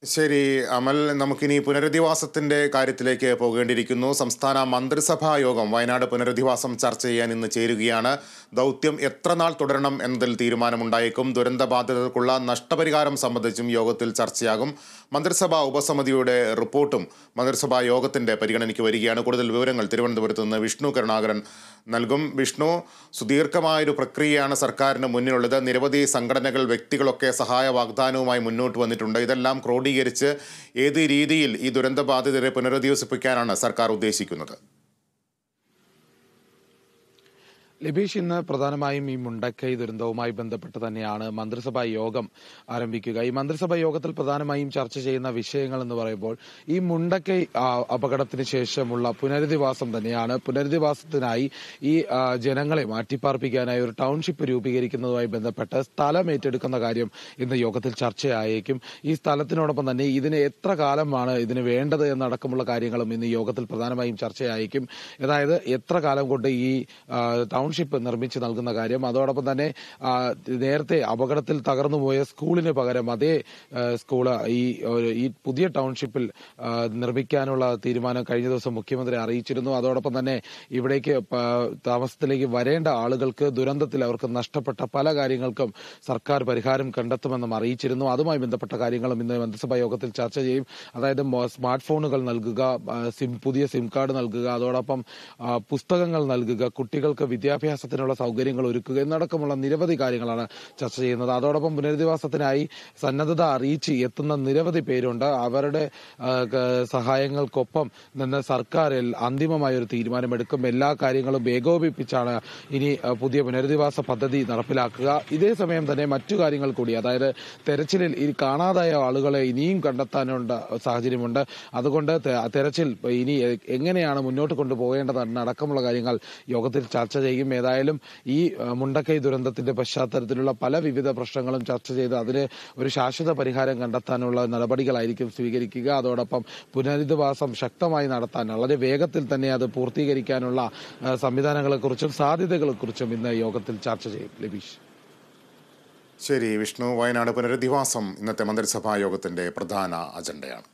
ശരി അമൽ, നമുക്കിനി പുനരധിവാസത്തിന്റെ കാര്യത്തിലേക്ക് പോകേണ്ടിയിരിക്കുന്നു. സംസ്ഥാന മന്ത്രിസഭാ യോഗം വയനാട് പുനരധിവാസം ചർച്ച ചെയ്യാൻ ഇന്ന് ചേരുകയാണ്. ദൗത്യം എത്ര നാൾ തുടരണം എന്നതിൽ തീരുമാനമുണ്ടായേക്കും. ദുരന്ത ബാധിതർക്കുള്ള നഷ്ടപരിഹാരം സംബന്ധിച്ചും യോഗത്തിൽ ചർച്ചയാകും. മന്ത്രിസഭാ ഉപസമിതിയുടെ റിപ്പോർട്ടും മന്ത്രിസഭാ യോഗത്തിന്റെ പരിഗണനയ്ക്ക് വരികയാണ്. കൂടുതൽ വിവരങ്ങൾ തിരുവനന്തപുരത്ത് നിന്ന് വിഷ്ണു കരുണാകരൻ നൽകും. വിഷ്ണു, സുദീർഘമായൊരു പ്രക്രിയയാണ് സർക്കാരിന് മുന്നിലുള്ളത്. നിരവധി സംഘടനകൾ, വ്യക്തികളൊക്കെ സഹായ വാഗ്ദാനവുമായി മുന്നോട്ട് വന്നിട്ടുണ്ട്. ഇതെല്ലാം ക്രോഡീകരിച്ച് ഏത് രീതിയിൽ ഈ ദുരന്തബാധിതരെ പുനരധിവസിപ്പിക്കാനാണ് സർക്കാർ ഉദ്ദേശിക്കുന്നത്? ലബീഷ്, ഇന്ന് പ്രധാനമായും ഈ മുണ്ടക്കൈ ദുരന്തവുമായി ബന്ധപ്പെട്ട് തന്നെയാണ് മന്ത്രിസഭാ യോഗം ആരംഭിക്കുക. ഈ മന്ത്രിസഭാ യോഗത്തിൽ പ്രധാനമായും ചർച്ച ചെയ്യുന്ന വിഷയങ്ങൾ എന്ന് പറയുമ്പോൾ ഈ മുണ്ടക്കൈ അപകടത്തിന് ശേഷമുള്ള പുനരധിവാസം തന്നെയാണ്. പുനരധിവാസത്തിനായി ഈ ജനങ്ങളെ മാറ്റിപ്പാർപ്പിക്കാനായി ഒരു ടൗൺഷിപ്പ് രൂപീകരിക്കുന്നതുമായി ബന്ധപ്പെട്ട് സ്ഥലം ഏറ്റെടുക്കുന്ന കാര്യം ഇന്ന് യോഗത്തിൽ ചർച്ചയായേക്കും. ഈ സ്ഥലത്തിനോടൊപ്പം തന്നെ ഇതിന് എത്ര കാലമാണ് ഇതിന് വേണ്ടത് എന്നടക്കമുള്ള കാര്യങ്ങളും ഇന്ന് യോഗത്തിൽ പ്രധാനമായും ചർച്ചയായേക്കും. അതായത് എത്ര കാലം കൊണ്ട് ഈ ടൗൺഷിപ്പ് നിർമ്മിച്ച് നൽകുന്ന കാര്യം, അതോടൊപ്പം തന്നെ നേരത്തെ അപകടത്തിൽ തകർന്നുപോയ സ്കൂളിന് പകരം അതേ സ്കൂള് ഈ പുതിയ ടൗൺഷിപ്പിൽ നിർമ്മിക്കാനുള്ള തീരുമാനം കഴിഞ്ഞ ദിവസം മുഖ്യമന്ത്രി അറിയിച്ചിരുന്നു. അതോടൊപ്പം തന്നെ ഇവിടേക്ക് താമസത്തിലേക്ക് വരേണ്ട ആളുകൾക്ക് ദുരന്തത്തിൽ അവർക്ക് നഷ്ടപ്പെട്ട പല കാര്യങ്ങൾക്കും സർക്കാർ പരിഹാരം കണ്ടെത്തുമെന്നും അറിയിച്ചിരുന്നു. അതുമായി ബന്ധപ്പെട്ട കാര്യങ്ങളും ഇന്ന് മന്ത്രിസഭാ യോഗത്തിൽ ചർച്ച ചെയ്യും. അതായത് സ്മാർട്ട് ഫോണുകൾ നൽകുക, പുതിയ സിം കാർഡ് നൽകുക, അതോടൊപ്പം പുസ്തകങ്ങൾ നൽകുക, കുട്ടികൾക്ക് വിദ്യാഭ്യാസത്തിനുള്ള സൗകര്യങ്ങൾ ഒരുക്കുക എന്നടക്കമുള്ള നിരവധി കാര്യങ്ങളാണ് ചർച്ച ചെയ്യുന്നത്. അതോടൊപ്പം പുനരധിവാസത്തിനായി സന്നദ്ധത അറിയിച്ച് എത്തുന്ന നിരവധി പേരുണ്ട്. അവരുടെ സഹായങ്ങൾക്കൊപ്പം നിന്ന് സർക്കാരിൽ അന്തിമമായ ഒരു തീരുമാനമെടുക്കും. എല്ലാ കാര്യങ്ങളും ഏകോപിപ്പിച്ചാണ് ഇനി പുതിയ പുനരധിവാസ പദ്ധതി നടപ്പിലാക്കുക. ഇതേ സമയം തന്നെ മറ്റു കാര്യങ്ങൾ കൂടി, അതായത് തെരച്ചിലിൽ ഈ കാണാതായ ആളുകളെ ഇനിയും കണ്ടെത്താനുള്ള സാഹചര്യമുണ്ട്. അതുകൊണ്ട് തെരച്ചിൽ ഇനി എങ്ങനെയാണ് മുന്നോട്ട് കൊണ്ടുപോകേണ്ടതെന്ന് അടക്കമുള്ള കാര്യങ്ങൾ യോഗത്തിൽ ചർച്ച ചെയ്യും. ഏതായാലും ഈ മുണ്ടക്കൈ ദുരന്തത്തിന്റെ പശ്ചാത്തലത്തിലുള്ള പല വിവിധ പ്രശ്നങ്ങളും ചർച്ച ചെയ്ത് അതിന് ഒരു ശാശ്വത പരിഹാരം കണ്ടെത്താനുള്ള നടപടികളായിരിക്കും സ്വീകരിക്കുക. അതോടൊപ്പം പുനരധിവാസം ശക്തമായി നടത്താൻ വളരെ വേഗത്തിൽ തന്നെ അത് പൂർത്തീകരിക്കാനുള്ള സംവിധാനങ്ങളെക്കുറിച്ചും സാധ്യതകളെക്കുറിച്ചും ഇന്ന് യോഗത്തിൽ ചർച്ച ചെയ്യും. ലബീഷ്. ശരി വിഷ്ണു, വയനാട് പുനരധിവാസം ഇന്നത്തെ മന്ത്രിസഭാ യോഗത്തിന്റെ പ്രധാന അജണ്ടയാണ്.